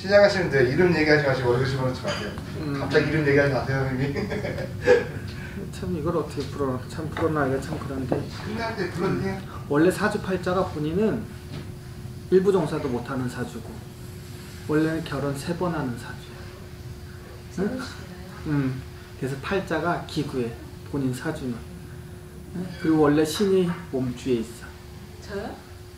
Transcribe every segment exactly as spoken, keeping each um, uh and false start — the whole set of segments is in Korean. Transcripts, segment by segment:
시작하시면 돼요. 이름 얘기하지 마시고 얼굴 집어넣지 마세요. 음. 갑자기 이름 얘기하지 마세요, 형님. 참 이걸 어떻게 풀어? 참 풀어놔야 참 그런데. 끝날 때 불러주세요. 원래 사주팔자가 본인은 일부 종사도 못하는 사주고 원래는 결혼 세 번 하는 사주야. 응? 음. 그래서 팔자가 기구해. 본인 사주는. 응? 그리고 원래 신이 몸주에 있어. 저요?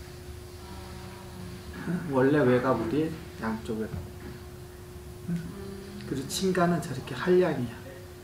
응? 원래 외가불이 양쪽으로. 응? 그리고 친가는 저렇게 한량이야.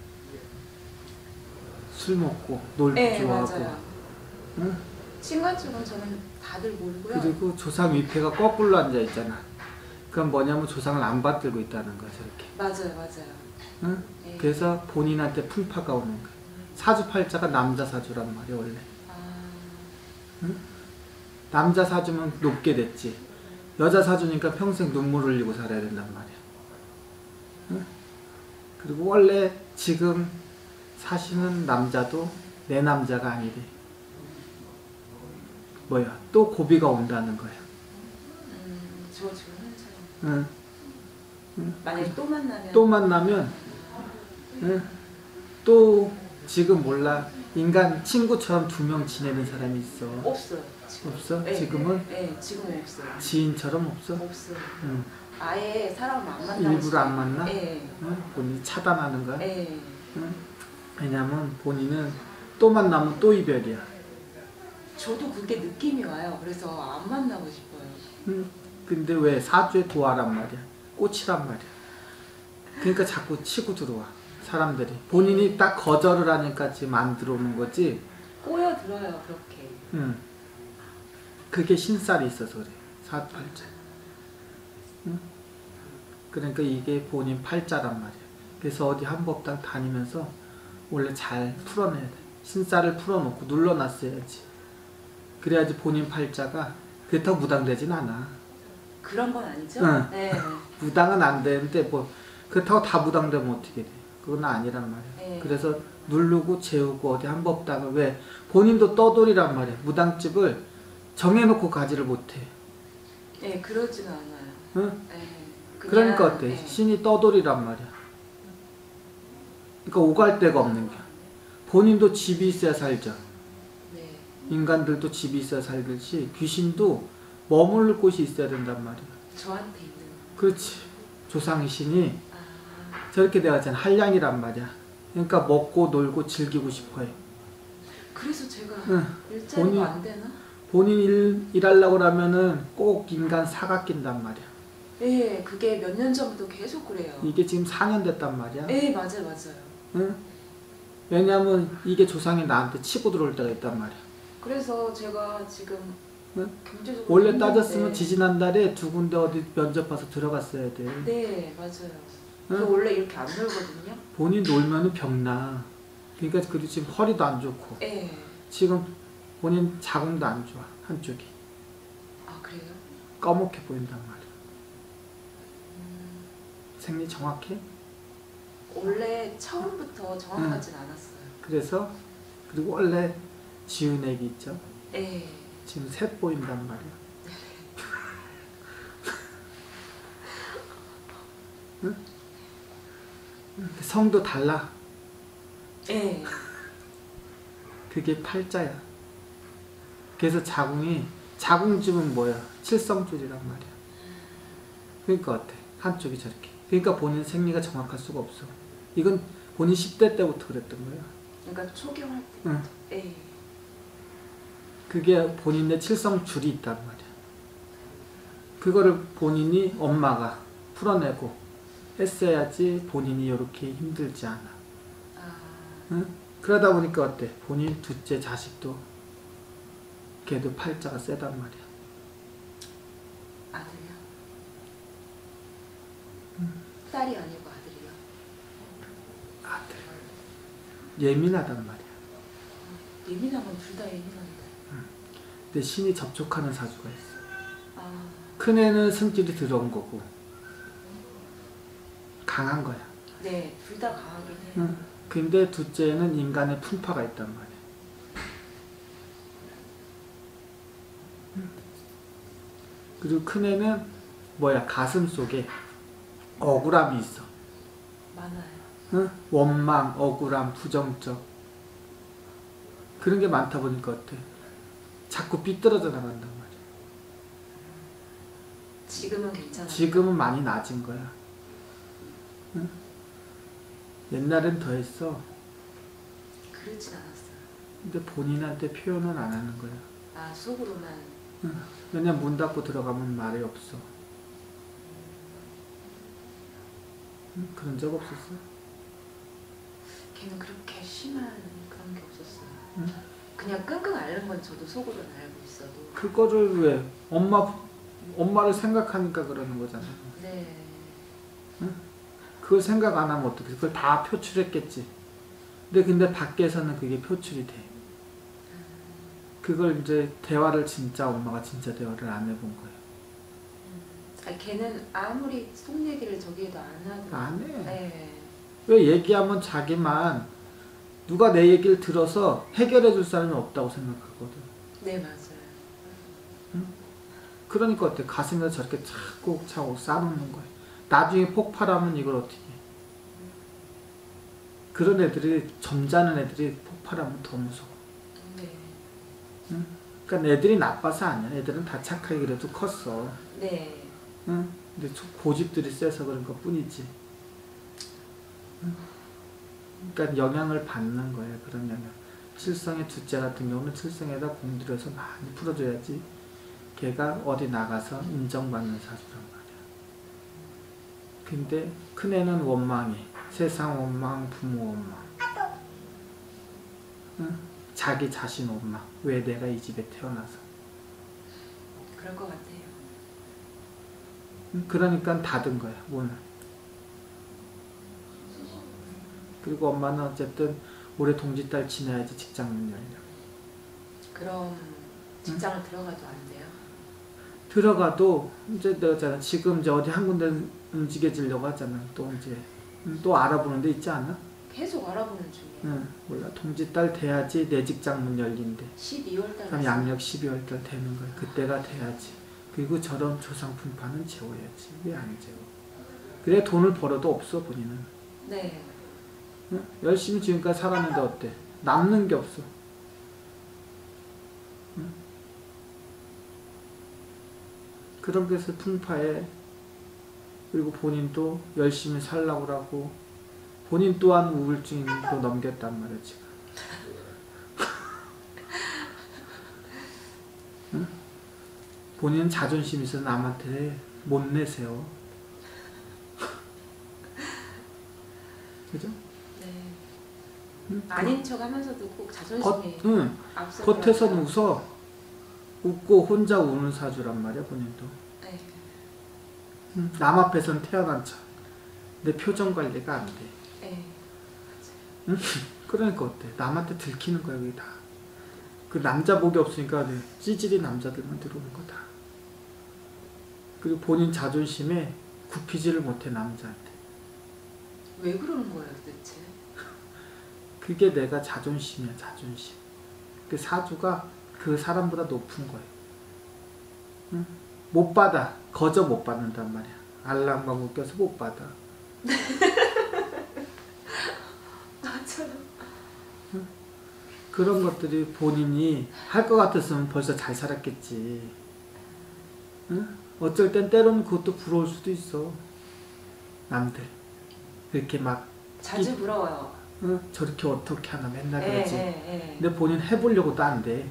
술 먹고 놀고 네, 좋아하고. 맞아요. 응? 친가 쪽은 저는 다들 모르고요. 그리고 조상 위패가 거꾸로 앉아 있잖아. 그건 뭐냐면 조상을 안 받들고 있다는 거야, 저렇게. 맞아요, 맞아요. 응? 네. 그래서 본인한테 풍파가 오는 거야. 사주팔자가 남자 사주란 말이야, 원래. 아... 응? 남자 사주면 높게 됐지. 여자 사주니까 평생 눈물 흘리고 살아야 된단 말이야. 응? 그리고 원래 지금 사시는 남자도 내 남자가 아니래. 뭐야, 또 고비가 온다는 거야. 음, 저 지금 현재 응. 응? 만약에 또 만나면 또 만나면 응? 또 지금 몰라. 인간 친구처럼 두 명 지내는 사람이 있어. 없어요. 지금. 없어? 네, 지금은? 네, 네, 지금은 없어요. 지인처럼 없어? 없어요. 응. 아예 사람을 안 만나고 일부러 안 만나? 네. 응? 본인이 차단하는 거야? 네. 응? 왜냐면 본인은 또 만나면 또 이별이야. 저도 그게 느낌이 와요. 그래서 안 만나고 싶어요. 응? 근데 왜 사주에 도화란 말이야. 꽃이란 말이야. 그러니까 자꾸 치고 들어와. 사람들이. 본인이 딱 거절을 하니까 지금 안 들어오는 거지. 꼬여들어요, 그렇게. 응. 그게 신살이 있어서 그래. 사팔자. 응? 그러니까 이게 본인 팔자란 말이야. 그래서 어디 한법당 다니면서 원래 잘 풀어내야 돼. 신살을 풀어놓고 눌러놨어야지. 그래야지 본인 팔자가 그렇다고 무당되진 않아. 그런 건 아니죠? 응. 네. 무당은 안 되는데 뭐 그렇다고 다 무당되면 어떻게 돼. 그건 아니란 말이야. 네. 그래서 누르고 재우고 어디 한법당을 왜 본인도 떠돌이란 말이야. 무당집을 정해놓고 가지를 못해. 네, 그러지는 않아요. 응? 네. 그냥, 그러니까 어때? 네. 신이 떠돌이란 말이야. 그러니까 오갈 데가 없는 거야. 본인도 집이 있어야 살죠. 네. 인간들도 집이 있어야 살듯이 귀신도 머무를 곳이 있어야 된단 말이야. 저한테 있는. 그렇지. 조상의 신이 아, 저렇게 되어있잖아. 한량이란 말이야. 그러니까 먹고 놀고 즐기고 싶어해. 그래서 제가 응. 일자리가 본인- 안 되나? 본인 일, 일하려고 하면은 꼭 인간 사가 낀단 말이야. 네, 그게 몇 년 전부터 계속 그래요. 이게 지금 사 년 됐단 말이야. 네, 맞아요, 맞아요. 응? 왜냐면 이게 조상이 나한테 치고 들어올 때가 있단 말이야. 그래서 제가 지금 응? 경제적으로 원래 힘든데. 따졌으면 지지난달에 두 군데 어디 면접 봐서 들어갔어야 돼. 네, 맞아요. 응? 저 원래 이렇게 안 놀거든요. 본인 놀면은 병나. 그러니까 그리고 지금 허리도 안 좋고 네. 지금 본인 자궁도 안 좋아. 한쪽이 아, 그래요? 꺼멓게 보인단 말이야. 음, 생리 정확해? 원래 처음부터 정확하진 않았어요. 그래서 그리고 원래 지은 애기 있죠. 네. 지금 셋 보인단 말이야. 응? 성도 달라. 네. 그게 팔자야. 그래서 자궁이 자궁집은 뭐야? 칠성줄이란 말이야. 그러니까 어때? 한쪽이 저렇게. 그러니까 본인 생리가 정확할 수가 없어. 이건 본인 십 대 때부터 그랬던 거야. 그러니까 초경할 때. 응. 네. 그게 본인의 칠성줄이 있단 말이야. 그거를 본인이 엄마가 풀어내고 했어야지 본인이 이렇게 힘들지 않아. 아, 응? 그러다 보니까 어때? 본인 둘째 자식도 걔도 팔자가 세단 말이야. 아들이요? 응. 딸이 아니고 아들이요? 아들. 예민하단 말이야. 예민하면 둘 다 예민한데. 근데 신이 접촉하는 사주가 있어. 아, 큰애는 승질이 들어온 거고 강한 거야. 네, 둘 다 강하긴 해요. 응. 근데 둘째는 인간의 풍파가 있단 말이야. 응. 그리고 큰애는 뭐야? 가슴 속에 억울함이 있어. 많아요. 응? 원망, 억울함, 부정적. 그런 게 많다 보니까 어때? 자꾸 삐뚤어져 나간단 말이야. 지금은 괜찮아요. 지금은 많이 나아진 거야. 응? 옛날엔 더 했어. 그렇진 않았어요. 근데 본인한테 표현은 안 하는 거야. 아, 속으로만. 응. 왜냐면 문 닫고 들어가면 말이 없어. 응? 그런 적 없었어? 걔는 그렇게 심한 그런 게 없었어요. 응? 그냥 끙끙 앓는 건 저도 속으로는 알고 있어도. 그거를 왜? 엄마, 엄마를 생각하니까 그러는 거잖아. 네. 응? 그걸 생각 안 하면 어떡해? 그걸 다 표출했겠지. 근데 근데 밖에서는 그게 표출이 돼. 그걸 이제 대화를 진짜 엄마가 진짜 대화를 안 해본 거예요. 아, 걔는 아무리 속 얘기를 저기에도 안 하더라고요. 안 해. 네. 왜 얘기하면 자기만 누가 내 얘기를 들어서 해결해 줄 사람이 없다고 생각하거든. 네, 맞아요. 그러니까 어때? 가슴에서 저렇게 차곡차곡 쌓아놓는 거야. 나중에 폭발하면 이걸 어떻게 해? 그런 애들이, 점잖은 애들이 폭발하면 더 무서워. 네. 응? 그러니까 애들이 나빠서 아니야. 애들은 다 착하게 그래도 컸어. 네. 응? 근데 고집들이 세서 그런 것 뿐이지. 응? 그러니까 영향을 받는 거예요. 그런 영향. 칠성의 둘째 같은 경우는 칠성에다 공들여서 많이 풀어줘야지 걔가 어디 나가서 인정받는 사주란 말이야. 근데 큰애는 원망해. 세상 원망, 부모 원망. 응? 자기 자신 원망. 왜 내가 이 집에 태어나서. 그럴 것 같아요. 응? 그러니까 닫은 거야, 문을. 그리고 엄마는 어쨌든 올해 동짓달 지나야지 직장 문 열려. 그럼 직장을 응? 들어가도 안 돼요? 들어가도 이제 내가 지금 이제 어디 한 군데 움직여지려고 하잖아. 또 이제 또 알아보는 데 있지 않아? 계속 알아보는 중이에요. 응, 몰라. 동짓달 돼야지 내 직장 문 열린대. 십이월 달. 그럼 양력 십이월 달 되는 거야. 그때가 돼야지. 그리고 저런 조상 분파는 재워야지. 왜 안 재워? 그래 돈을 벌어도 없어 본인은. 네. 응? 열심히 지금까지 살았는데 어때? 남는 게 없어. 응? 그런 것을 풍파에 그리고 본인도 열심히 살라고 하고 본인 또한 우울증도 넘겼단 말이야 지금. 응? 본인은 자존심이 있어서 남한테 못 내세요. 그죠? 네. 응? 아닌 척 하면서도 꼭 자존심이 겉, 응. 겉에서는 웃어. 웃고 혼자 우는 사주란 말이야 본인도. 네. 응? 남 앞에서는 태어난 척. 내 표정 관리가 안 돼. 네. 응? 그러니까 어때? 남한테 들키는 거야 그게 다. 그 남자 복이 없으니까 찌질이 남자들만 들어오는 거다. 그리고 본인 자존심에 굽히지를 못해 남자한테. 왜 그러는 거예요 도대체? 그게 내가 자존심이야 자존심. 그 사주가 그 사람보다 높은 거예요. 응? 못 받아. 거저 못 받는단 말이야. 알랑방 웃겨서 못 받아. 맞아요. 응? 그런 것들이 본인이 할 것 같았으면 벌써 잘 살았겠지. 응? 어쩔 땐 때로는 그것도 부러울 수도 있어. 남들. 이렇게 막 자주 부러워요. 응? 저렇게 어떻게 하나 맨날 에, 그러지. 에, 에. 근데 본인 해보려고도 안 돼.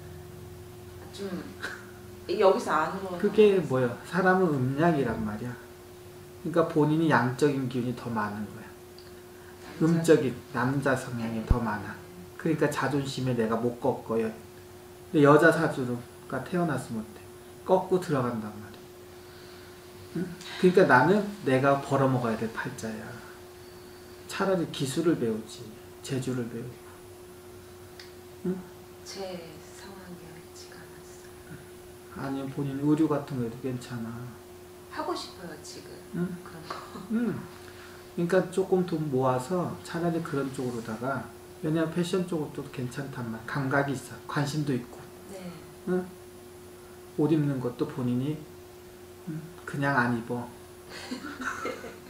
좀 여기서 안으로. 그게 뭐야? 사람은 음양이란 말이야. 그러니까 본인이 양적인 기운이 더 많은 거야. 남자. 음적인 남자 성향이 더 많아. 그러니까 자존심에 내가 못 꺾어요. 근데 여자 사주가 태어났으면 어때? 꺾고 들어간단 말이야. 응? 그러니까 나는 내가 벌어먹어야 될 팔자야. 차라리 기술을 배우지. 재주를 배우고. 응? 제 상황이 옳지가 않았어요. 아니면 본인 의류 같은 거 해도 괜찮아. 하고 싶어요 지금. 응? 그런 거. 응. 그러니까 조금 돈 모아서 차라리 그런 쪽으로다가 왜냐면 패션 쪽으로 괜찮단 말. 감각이 있어. 관심도 있고. 네. 응? 옷 입는 것도 본인이 응? 그냥 안 입어.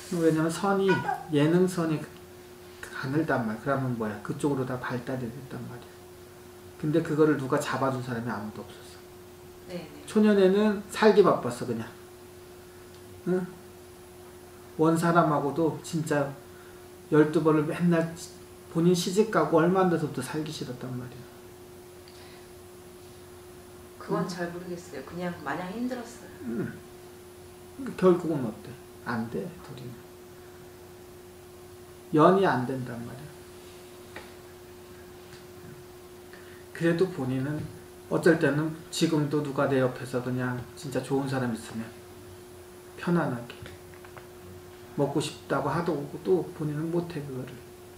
왜냐면 선이 예능선이 가늘단 말이야. 그러면 뭐야? 그쪽으로 다 발달이 됐단 말이야. 근데 그거를 누가 잡아준 사람이 아무도 없었어. 네네. 초년에는 살기 바빴어 그냥. 응? 원 사람하고도 진짜 열두 번을 맨날 본인 시집가고 얼마 안 돼서부터 살기 싫었단 말이야. 그건 응? 잘 모르겠어요. 그냥 마냥 힘들었어요. 응. 결국은 어때? 안 돼, 둘이는. 연이 안 된단 말이야. 그래도 본인은 어쩔 때는 지금도 누가 내 옆에서 그냥 진짜 좋은 사람 있으면 편안하게 먹고 싶다고 하도 또 본인은 못해 그거를.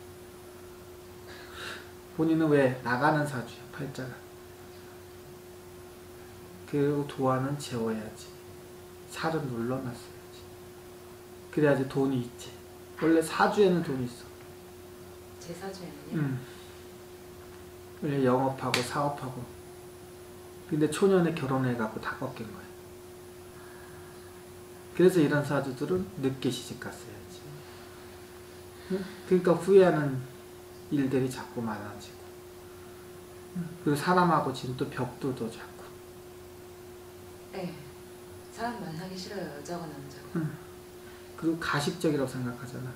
본인은 왜 나가는 사주야 팔자가. 그리고 도화는 재워야지. 살은 눌러놨어야지. 그래야지 돈이 있지. 원래 사주에는 돈이 있어. 제 사주에는요? 음. 원래 영업하고 사업하고. 근데 초년에 결혼해갖고 다 꺾인 거야. 그래서 이런 사주들은 늦게 시집갔어야지. 응? 그러니까 후회하는 일들이 자꾸 많아지고. 응? 그리고 사람하고 지금 또 벽도 더 자꾸. 네. 사람 만나기 싫어요. 여자가 남자가. 응. 그리고 가식적이라고 생각하잖아.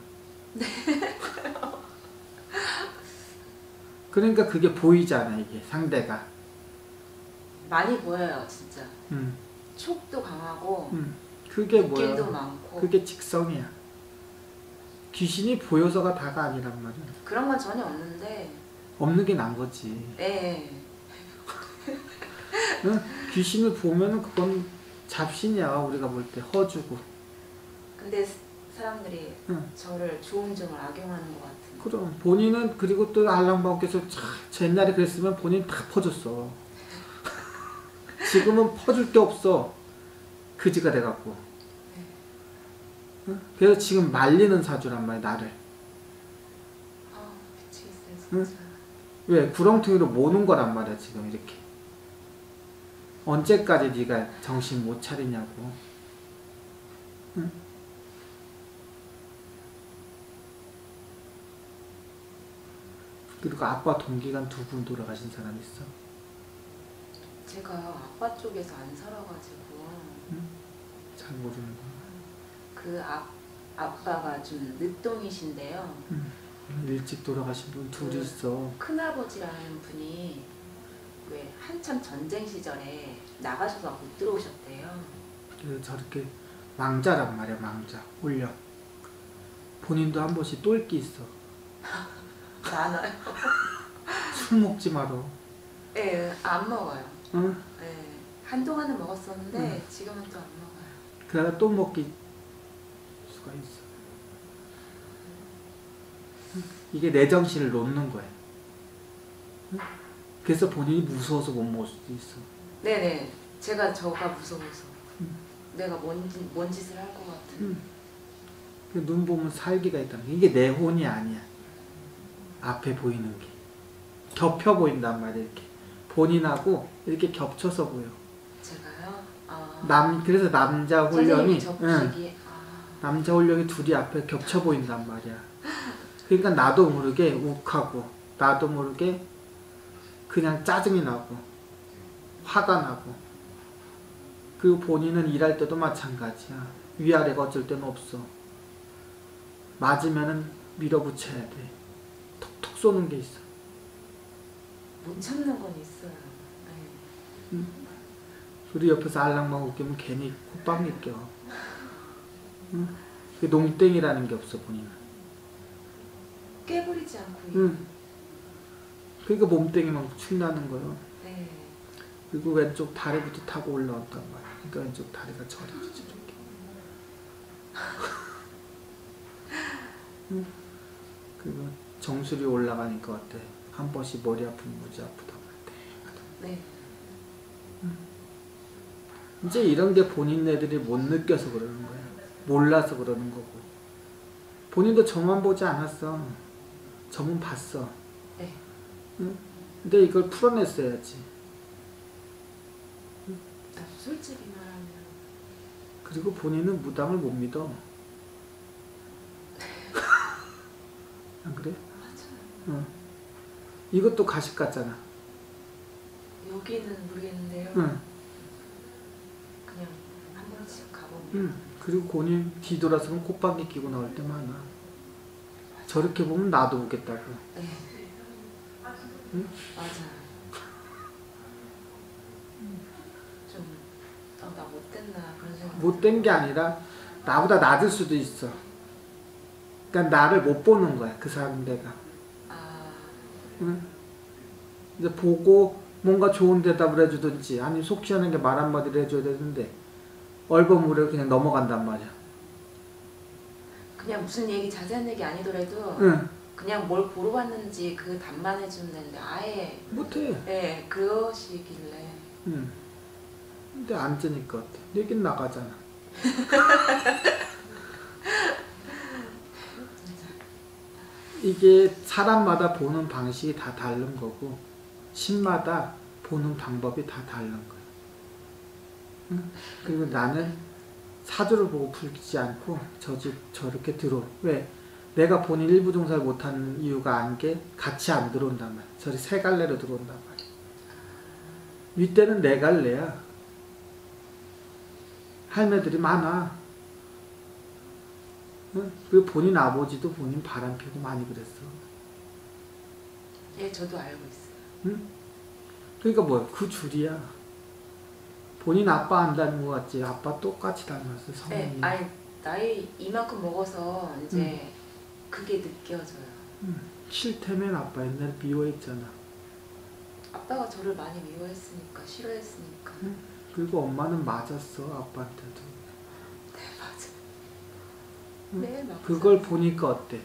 그러니까 그게 보이잖아 이게 상대가. 많이 보여요 진짜. 응. 촉도 강하고 응. 그게 느낌도 뭐야? 많고. 그게 직성이야. 귀신이 보여서가 다가 아니란 말이야. 그런 건 전혀 없는데. 없는 게 난 거지. 네. 응? 귀신을 보면은 그건 잡신이야. 우리가 볼 때 허주고. 근데 사람들이 응. 저를 좋은 점을 악용하는 것 같은. 그럼 본인은 그리고 또 알랑방께서 옛날에 그랬으면 본인 다 퍼줬어. 지금은 퍼줄 게 없어. 그지가 돼갖고. 응? 그래서 지금 말리는 사주란 말이야 나를. 아 미치겠어요 진짜. 응? 왜? 구렁텅이로 모는 거란 말이야 지금 이렇게. 언제까지 네가 정신 못 차리냐고. 응? 그리고 아빠 동기간 두 분 돌아가신 사람 있어? 제가 아빠 쪽에서 안 살아가지고. 응? 잘 모르는구나. 그 아, 아빠가 좀 늦동이신데요. 응. 일찍 돌아가신 분 둘이 그 있어. 큰아버지라는 분이 왜 한참 전쟁 시절에 나가셔서 못 들어오셨대요. 그래서 저렇게 망자란 말이야 망자. 올려. 본인도 한 번씩 똘끼 있어. 많아요. 술 먹지 마라. 예, 안 먹어요. 응? 예, 한동안은 먹었었는데 응. 지금은 또 안 먹어요. 그러다 또 먹기 수가 있어. 응? 이게 내 정신을 놓는 거야. 응? 그래서 본인이 무서워서 못 먹을 수도 있어. 네네, 제가 저가 무서워서 응. 내가 뭔, 짓- 뭔 짓을 할 것 같은. 응. 그 눈 보면 살기가 있다는 게 이게 내 혼이 아니야. 앞에 보이는 게 겹쳐 보인단 말이야. 이렇게 본인하고 이렇게 겹쳐서 보여. 제가요? 아, 남 그래서 남자 훈련이 선생님이 저 응, 보시기에 아, 남자 훈련이 둘이 앞에 겹쳐 보인단 말이야. 그러니까 나도 모르게 욱하고 나도 모르게 그냥 짜증이 나고 화가 나고. 그리고 본인은 일할 때도 마찬가지야. 위아래가 어쩔 때는 없어. 맞으면은 밀어붙여야 돼. 톡톡 쏘는 게 있어. 못 참는 건 있어요. 네. 응? 우리 옆에서 알랑방 웃기면 괜히 콧방귀 껴. 응? 그 농땡이라는 게 없어 본인은. 깨부리지 않고. 응. 그러니까 몸땡이만 축나는 거요. 네. 그리고 왼쪽 다리부터 타고 올라왔단 말이야. 그러니까 왼쪽 다리가 저리지 이렇게. 응? 그리고 정수리 올라가니까 어때? 한 번씩 머리 아프면 무지 아프다고 네. 이제 이런 게 본인네들이 못 느껴서 그러는 거야. 몰라서 그러는 거고. 본인도 저만 보지 않았어. 저만 봤어. 네. 응? 근데 이걸 풀어냈어야지. 나도 솔직히 말하면 그리고 본인은 무당을 못 믿어. 응. 이것도 가식 같잖아. 여기는 모르겠는데요. 응. 그냥 한 번씩 가보면. 응. 그리고 본인 뒤돌아서면 콧방귀 끼고 나올 때 많아. 저렇게 보면 나도 오겠다고. 네. 응? 맞아요. 좀, 어, 나 못됐나 그런 생각. 못된 게 아니라 나보다 낮을 수도 있어. 그러니까 나를 못 보는 거야, 그 사람 내가. 아, 응? 이제 보고 뭔가 좋은 대답을 해주든지 아니면 속 시원하게 말 한마디를 해줘야 되는데 얼버무려 그냥 넘어간단 말이야. 그냥 무슨 얘기, 자세한 얘기 아니더라도 응. 그냥 뭘 보러 왔는지 그 답만 해주면 되는데 아예 못해. 네, 그러시길래. 응. 근데 안 뜨니까 어때? 얘긴 나가잖아. 이게 사람마다 보는 방식이 다 다른 거고 신마다 보는 방법이 다 다른 거야. 응? 그리고 나는 사주를 보고 풀지 않고 저 집 저렇게 들어. 왜? 내가 본인 일부 종사를 못하는 이유가 안 게 같이 안 들어온단 말이야. 저리 세 갈래로 들어온단 말이야. 윗대는 네 갈래야. 할매들이 많아. 응? 그리고 본인 아버지도 본인 바람 피고 많이 그랬어. 예, 저도 알고 있어요. 응? 그러니까 뭐야? 그 줄이야. 본인 아빠 안 닮은 것 같지? 아빠 똑같이 닮았어, 성인이. 네, 아니 나이 이만큼 먹어서 이제 그게 느껴져요. 응. 싫다면 아빠 옛날에 미워했잖아. 아빠가 저를 많이 미워했으니까, 싫어했으니까. 응? 그리고 엄마는 맞았어, 아빠한테도. 네, 맞아. 응? 네, 맞아. 그걸 보니까 어때?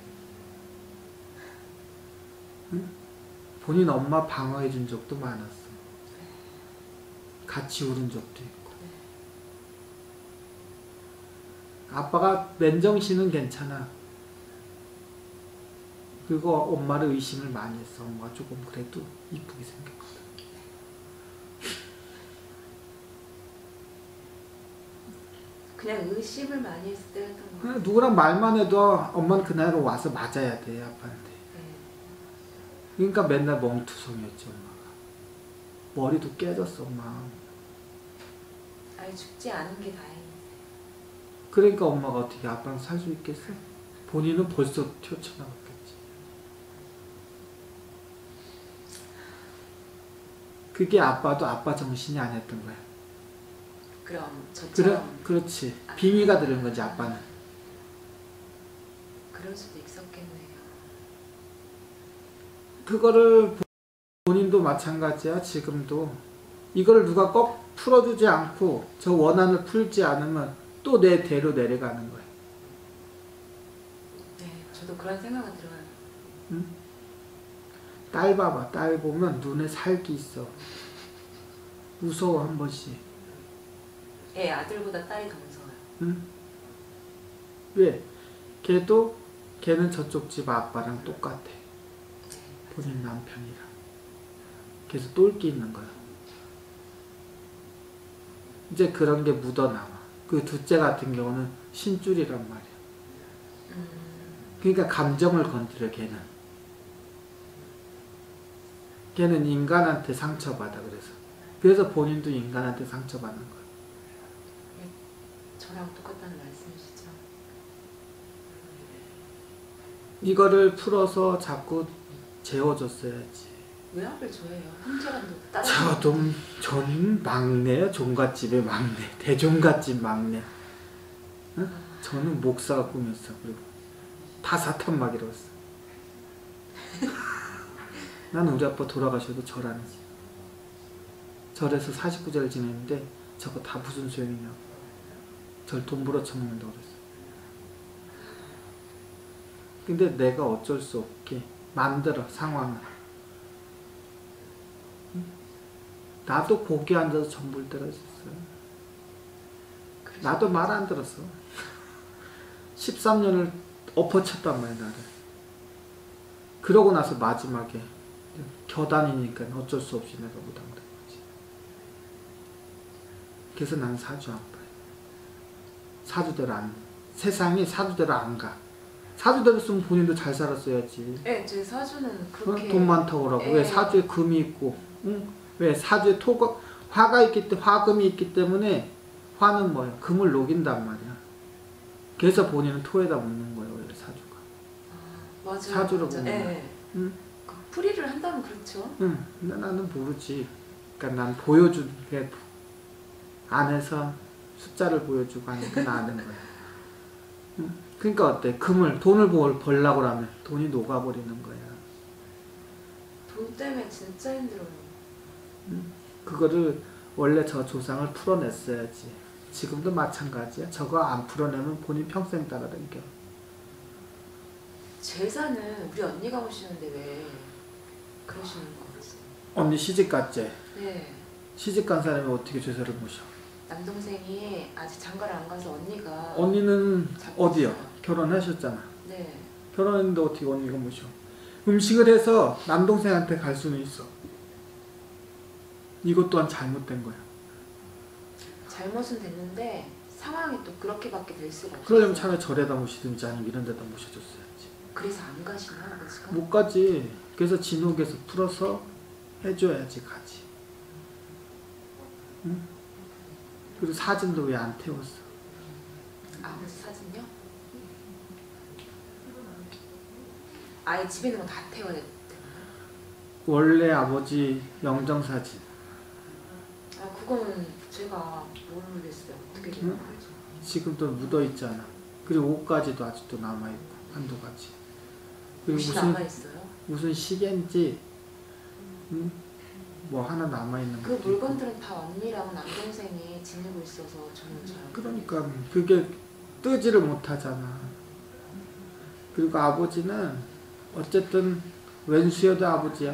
응? 본인 엄마 방어해 준 적도 많았어. 같이 울은 적도 있고. 아빠가 맨정신은 괜찮아. 그리고 엄마를 의심을 많이 했어. 엄마가 조금 그래도 이쁘게 생겼거든. 그냥 의심을 많이 했을 때였던 것 같아요. 누구랑 말만 해도 엄마는 그날 와서 맞아야 돼, 아빠한테. 네. 그러니까 맨날 멍투성이었지, 엄마가. 머리도 깨졌어, 엄마. 아니 죽지 않은 게 다행이세요. 그러니까 엄마가 어떻게 아빠랑 살 수 있겠어? 본인은 벌써 튀어나갔겠지. 그게 아빠도 아빠 정신이 아니었던 거야. 그럼 그래, 저처럼 그렇지. 빙의가 들은 거지, 아빠는. 그럴 수도 있었겠네요. 그거를 본인도 마찬가지야, 지금도. 이걸 누가 꼭 풀어주지 않고 저 원한을 풀지 않으면 또 내 대로 내려가는 거야. 네, 저도 그런 생각은 들어요. 응? 딸 봐봐. 딸 보면 눈에 살기 있어. 무서워, 한 번씩. 예, 아들보다 딸이 더 무서워요. 응? 왜? 걔도 걔는 저쪽 집 아빠랑 똑같아. 본인 남편이랑. 그래서 똘끼 있는 거야. 이제 그런 게 묻어나와. 그 둘째 같은 경우는 신줄이란 말이야. 음, 그러니까 감정을 건드려, 걔는. 걔는 인간한테 상처받아, 그래서. 그래서 본인도 인간한테 상처받는 거야. 저랑 똑같다는 말씀이시죠? 이거를 풀어서 자꾸 재워줬어야지. 왜 하필 저예요? 형제랑도 다른 저도, 저는 막내야, 종갓집의 막내. 대종갓집 막내. 응? 저는 목사가 꿈이었어. 그리고 다 사탄막이라고 했어. 난 우리 아빠 돌아가셔도 절 안 했어. 절에서 사십구 제를 지냈는데 저거 다 무슨 소용이냐고. 절 돈 벌어 처먹는다고 그랬어. 근데 내가 어쩔 수 없게 만들어, 상황을. 응? 나도 고기 앉아서 전 볼 때가 있었어요. 나도 말 안 들었어. 십삼 년을 엎어쳤단 말이야, 나를. 그러고 나서 마지막에 겨다니니까 어쩔 수 없이 내가 무당된 거지. 그래서 나는 사주 안 봐요. 사주대로 안, 세상이 사주대로 안 가. 사주대로쓰면 본인도 잘 살았어야지. 네, 제 사주는 그렇게 어? 돈 많다고 그러고. 예. 왜 사주에 금이 있고, 응? 왜 사주에 토가, 화가 있기 때문에, 화금이 있기 때문에, 화는 뭐야? 금을 녹인단 말이야. 그래서 본인은 토에다 묻는 거예요, 원래 사주가. 아, 맞아요. 사주로 맞아요. 보면. 네. 응? 그 풀이를 한다면 그렇죠. 응, 근데 나는 모르지. 그러니까 난 보여준 게 안에서 숫자를 보여주고 하니까 아는 거야. 응? 그러니까 어때? 금을 돈을 벌, 벌려고 하면 돈이 녹아버리는 거야. 돈 때문에 진짜 힘들어요. 응? 그거를 원래 저 조상을 풀어냈어야지. 지금도 마찬가지야. 저거 안 풀어내면 본인 평생 따라다녀. 제사는 우리 언니가 오시는데 왜 그러시는 거지? 언니 시집 갔지? 네. 시집 간 사람이 어떻게 제사를 모셔? 남동생이 아직 장가를 안 가서 언니가 언니는 잡고 어디요? 있어요. 결혼하셨잖아. 네. 결혼했는데 어떻게 언니가 모셔? 음식을 해서 남동생한테 갈 수는 있어. 이것 또한 잘못된 거야. 잘못은 됐는데 상황이 또 그렇게밖에 될 수가 없어요. 그러려면 차라리 절에다 모시든지 아니면 이런 데다 모셔줬어야지. 그래서 안 가시나 아버지가? 못 가지. 그래서 진옥에서 풀어서 해줘야지 가지. 응? 그리고 사진도 왜 안 태웠어? 아버지 사진요? 아예 집에 있는 거 다 태워야 되나? 원래 아버지 영정사진. 아 그거는 제가 모르겠어요. 어떻게 되는 응? 거죠? 지금도 묻어있잖아. 그리고 옷까지도 아직도 남아있고 한두 가지. 그리고 옷이 무슨 남아있어요? 무슨 시계인지 응? 뭐 하나 남아있는 그 것도 있고. 물건들은 다 언니랑 남동생이 지니고 있어서 저는 잘 그러니까 그게 뜨지를 못하잖아. 그리고 아버지는 어쨌든 왼수여도 아버지야.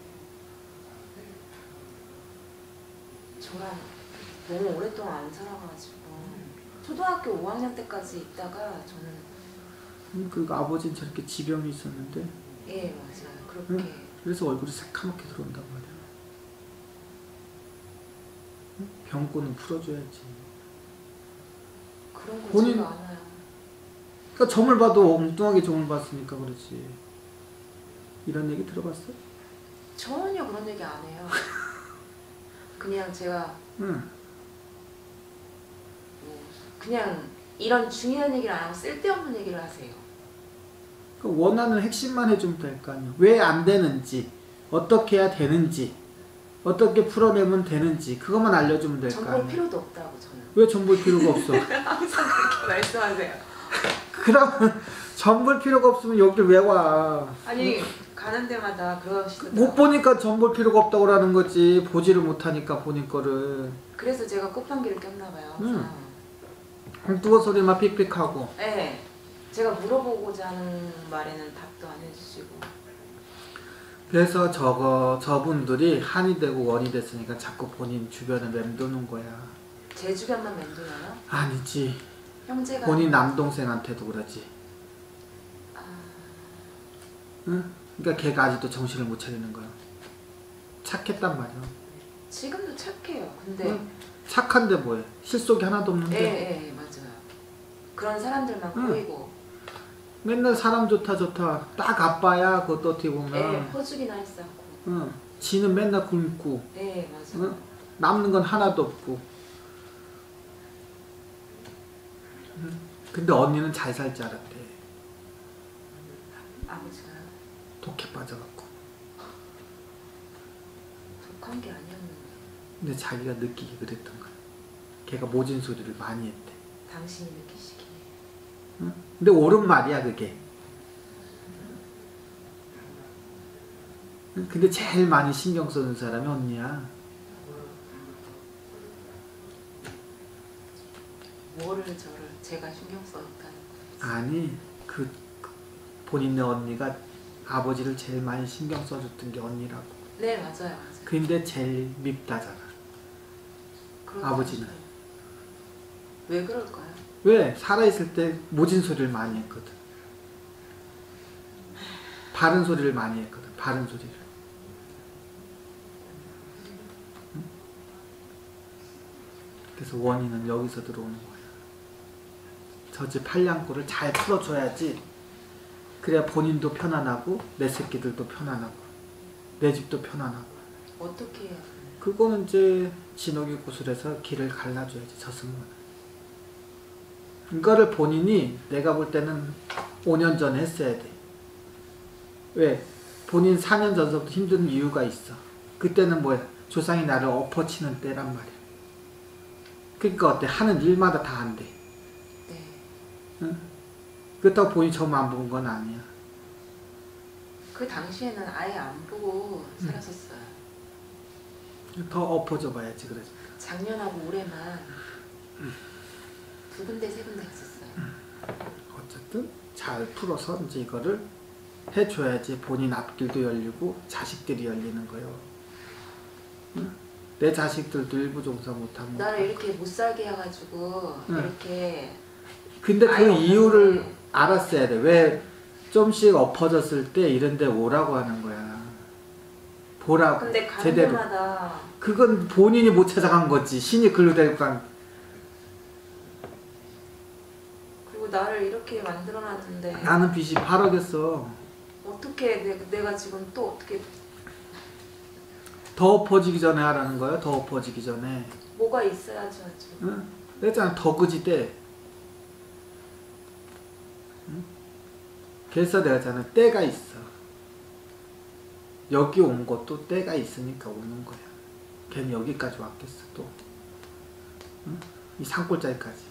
저랑 너무 오랫동안 안 살아가지고 초등학교 오 학년 때까지 있다가 저는 응? 그리고 아버지는 저렇게 지병이 있었는데 예 맞아요 그렇게 응? 그래서 얼굴이 새카맣게 들어온단 말이야. 응? 병고는 풀어줘야지. 그런 걸 본인- 제가 안 해요. 그러니까 점을 봐도 엉뚱하게 점을 봤으니까 그렇지. 이런 얘기 들어봤어? 전혀 그런 얘기 안 해요. 그냥 제가 응. 뭐 그냥 이런 중요한 얘기를 안 하고 쓸데없는 얘기를 하세요. 그 원하는 핵심만 해주면 될 거 아니야. 왜 안 되는지, 어떻게 해야 되는지, 어떻게 풀어내면 되는지 그것만 알려주면 될 거 전 볼 아니야. 필요도 없다고 저는. 왜 전 볼 필요가 없어? 항상 그렇게 말씀하세요. 그러면 전 볼 필요가 없으면 여길 왜 와? 아니 가는 데마다 그러시더라고요. 못 보니까 전 볼 필요가 없다고 라는 거지. 보지를 못하니까 본인 거를. 그래서 제가 꽃방귀를 꼈나 봐요. 응. 엉뚱한 소리만 픽픽하고. 네. 제가 물어보고자 하는 말에는 답도 안 해주시고. 그래서 저거 저분들이 한이 되고 원이 됐으니까 자꾸 본인 주변에 맴도는 거야. 제 주변만 맴도나요? 아니지. 형제가 본인 남동생한테도 그러지. 아... 응? 그러니까 걔가 아직도 정신을 못 차리는 거야. 착했단 말이야. 지금도 착해요. 근데 응? 착한데 뭐해? 실속이 하나도 없는데. 예, 예, 예, 맞아요. 그런 사람들만 응. 꼬이고 맨날 사람 좋다 좋다. 딱 아빠야. 그것도 어떻게 보면. 예, 퍼주기나 했었고 응. 지는 맨날 굶고. 예, 맞아요. 응? 남는 건 하나도 없고. 응? 근데 언니는 잘 살 줄 알았대. 아버지가요? 독해 빠져갖고. 독한 게 아니었는데 근데 자기가 느끼기 그랬던 거야. 걔가 모진 소리를 많이 했대. 당신이 느끼시기에 응? 근데 옳은 말이야 그게. 응? 근데 제일 많이 신경 쓰는 사람이 언니야. 뭐를 저를 제가 신경 써있다는 거예요? 아니 그 본인네 언니가 아버지를 제일 많이 신경 써줬던 게 언니라고. 네, 맞아요, 맞아요. 근데 제일 밉다잖아. 그렇다고 아버지는. 하셔요. 왜 그럴까요? 왜? 살아있을 때 모진 소리를 많이 했거든. 바른 소리를 많이 했거든. 바른 소리를. 응? 그래서 원인은 여기서 들어오는 거야. 저 집 팔량골을 잘 풀어줘야지 그래야 본인도 편안하고 내 새끼들도 편안하고 내 집도 편안하고. 어떻게 해야 돼요? 그거는 이제 진옥이 구슬해서 길을 갈라줘야지, 저승문. 이거를 본인이 내가 볼 때는 오 년 전에 했어야 돼. 왜? 본인 사 년 전서부터 힘든 이유가 있어. 그때는 뭐야? 조상이 나를 엎어치는 때란 말이야. 그러니까 어때? 하는 일마다 다 안 돼. 네. 응? 그렇다고 본인이 점 안 본 건 아니야. 그 당시에는 아예 안 보고 살았었어요. 더 엎어져 봐야지, 그래서. 작년하고 올해만 두 군데 세 군데 갔었어요. 어쨌든 잘 풀어서 이제 이거를 해줘야지 본인 앞길도 열리고 자식들이 열리는 거예요. 응? 내 자식들도 일부 종사 못하면. 나를 이렇게 못 살게 해가지고 응. 이렇게. 근데 그 아예 이유를 없는데. 알았어야 돼. 왜 좀씩 엎어졌을 때 이런 데 오라고 하는 거야. 보라고. 근데 가는 제대로. 데마다 그건 본인이 못 찾아간 거지. 신이 글로 데리고 간. 그리고 나를 이렇게 만들어놨는데 나는 빚이 팔억이었어. 어떻게 내가, 내가 지금 또 어떻게 더 엎어지기 전에 하라는 거야. 더 엎어지기 전에. 뭐가 있어야죠. 응? 그랬잖아. 더 그지 때. 응? 그래서 내가 했잖아. 때가 있어. 여기 온 것도 때가 있으니까 오는 거야. 괜히 여기까지 왔겠어 또. 응? 이 산골짜기까지.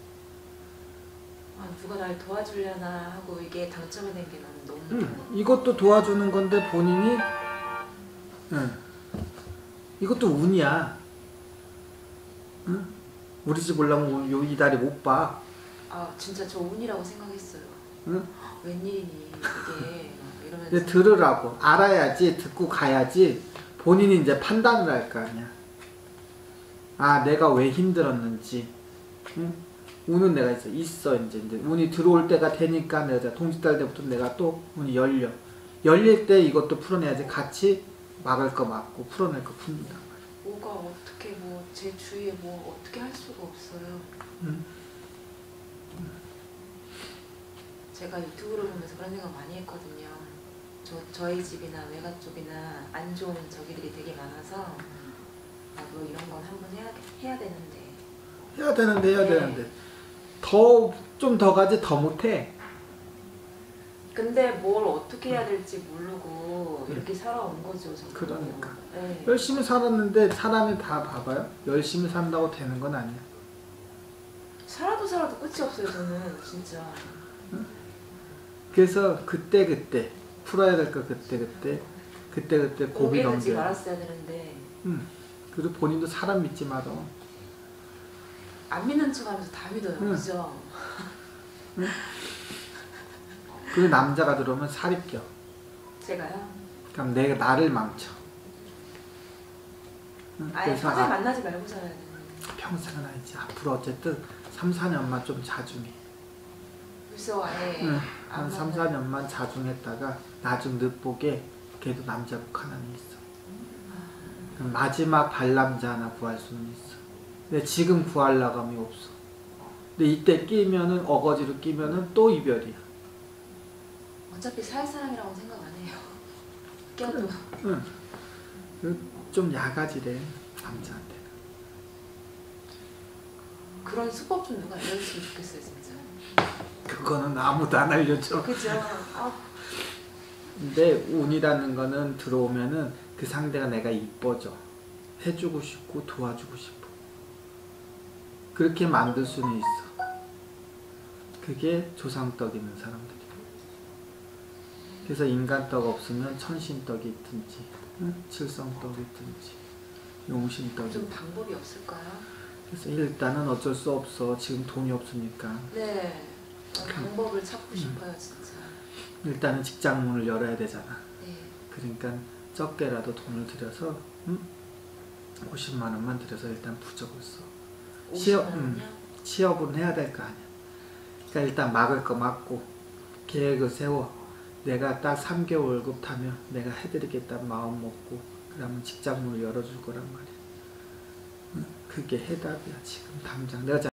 아, 누가 날 도와주려나 하고 이게 당첨이 된 게 나는 너무 응. 이것도 도와주는 건데 본인이 응. 이것도 운이야. 응? 우리 집 올라오면 요 이달에 못 봐. 아 진짜 저 운이라고 생각했어요. 응? 웬일이니 이게 막 이러면서. 근데 들으라고. 알아야지. 듣고 가야지. 본인이 이제 판단을 할 거 아니야. 아, 내가 왜 힘들었는지. 응? 운은 내가 있어. 있어, 이제. 이제 운이 들어올 때가 되니까 내가 동짓달 때부터 내가 또 운이 열려. 열릴 때 이것도 풀어내야지. 같이 막을 거 막고 풀어낼 거 푼단 말이야. 뭐가 어떻게 뭐 제 주위에 뭐 어떻게 할 수가 없어요. 응? 제가 유튜브를 보면서 그런 생각 많이 했거든요. 저, 저희 집이나 외가 쪽이나 안 좋은 저기들이 되게 많아서 나도 이런 건 한번 해야, 해야 되는데 해야 되는데, 해야 네. 되는데. 더, 좀 더 가지, 더 못해. 근데 뭘 어떻게 해야 될지 모르고 이렇게 살아온 거죠. 저도. 그러니까. 네. 열심히 살았는데 사람이 다 봐봐요. 열심히 산다고 되는 건 아니야. 살아도 살아도 끝이 없어요. 저는 진짜. 그래서 그때 그때 풀어야 될 거 그때 그때 그때 그때 고비 고개 들지 넘겨. 말았어야 되는데 응. 그리고 본인도 사람 믿지 마라. 안 믿는 척하면서 다 믿어요. 응. 그죠? 그리고 남자가 들어오면 살이 껴. 제가요? 그럼 내가 나를 망쳐. 응? 아예 그래서 평생 아, 만나지 말고 살아야 되는. 평생은 아니지. 앞으로 어쨌든 삼, 사 년만 좀 자중해. 그래서 아예 응. 안 한 삼, 사 년만 자중했다가 나중 늦보게 걔도 남자복 하나는 있어. 그럼 마지막 발남자 하나 구할 수는 있어. 근데 지금 구할 나감이 없어. 근데 이때 끼면은 어거지로 끼면은 또 이별이야. 어차피 살 사람이라고 생각 안 해요. 껴도. 응. 좀 야가지래 남자한테. 그런 수법 좀 누가 알려줬으면 좋겠어요, 진짜. 그거는 아무도 안 알려줘. 그죠? 아, 근데 운이라는 거는 들어오면은 그 상대가 내가 이뻐져. 해주고 싶고 도와주고 싶어. 그렇게 만들 수는 있어. 그게 조상떡 있는 사람들이야. 그래서 인간떡 없으면 천신떡이 있든지 응? 칠성떡이 있든지 용신떡이 좀 있든지. 방법이 없을까요? 그래서 일단은 어쩔 수 없어. 지금 돈이 없으니까. 네. 저는 방법을 찾고 싶어요, 진짜. 일단은 직장문을 열어야 되잖아. 네. 그러니까 적게라도 돈을 들여서 응? 오십만 원만 들여서 일단 부적을 써. 취업, 오십만 음, 원이요? 취업은 해야 될 거 아니야. 그러니까 일단 막을 거 막고 계획을 세워. 내가 딱 삼 개월 월급 타면 내가 해드리겠다는 마음 먹고 그러면 직장문을 열어줄 거란 말이야. 응? 그게 해답이야 지금 당장. 내가